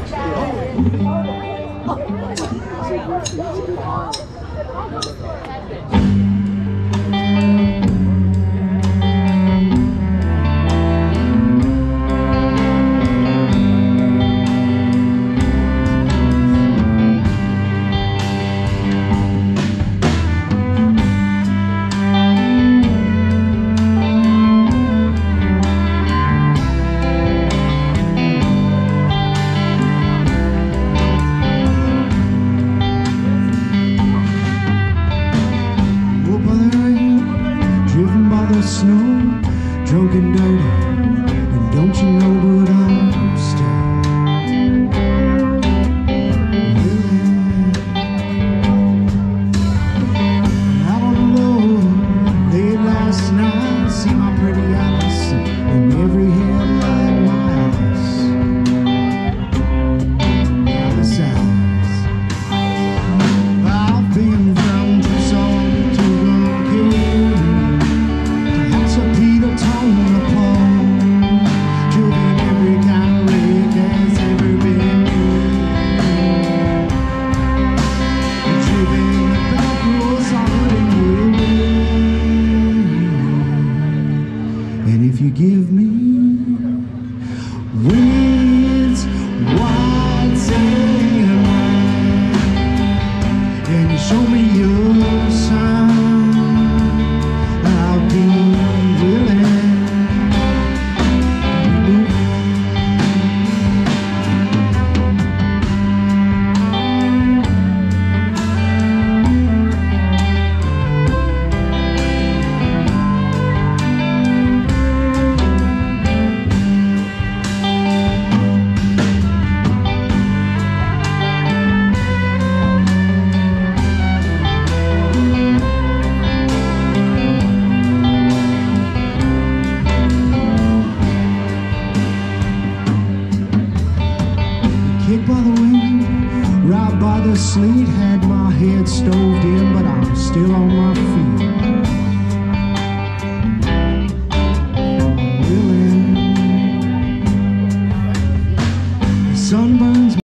Snow, drunk and dirty, and don't you know, but I'm still Willin. Out on the road late last night, see my pretty Alice in every headlight miles. Alice eyes, I've been from Tucson to Duncan, Peter Tone the pole, driven every kind of rig that's ever been made, driven the back roads on the way. And if you give me winds, white and white, and you show me your sign, I'll be kicked by the wind, right by the sleet, had my head stoved in, but I'm still on my feet.